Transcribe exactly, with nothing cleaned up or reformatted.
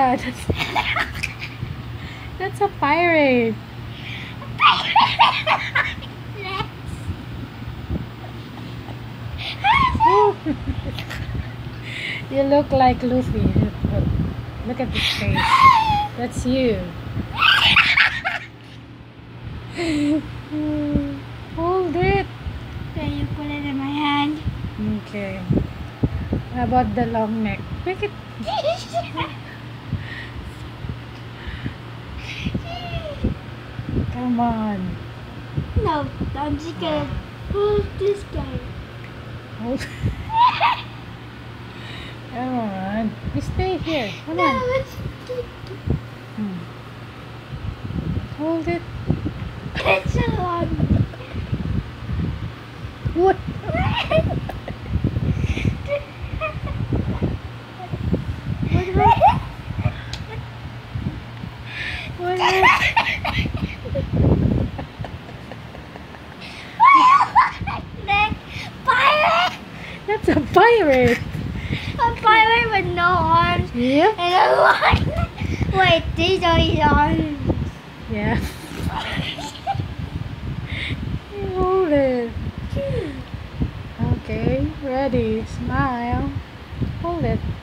that? That's a pirate. You look like Luffy. Look, look at his face. That's you. Hold it. Can you put it in my hand? Okay. How about the long neck? Make it. Come on. No, I'm just gonna hold this guy. Hold. Come on. You stay here. Come No, on. it's Hmm. Hold it. it's a long. What? What happened? What happened? Neck pirate. That's a pirate. A pirate with no arms Yep. and a long. Wait, these are his arms. Yeah. Hold it. Okay, ready. Smile. Hold it.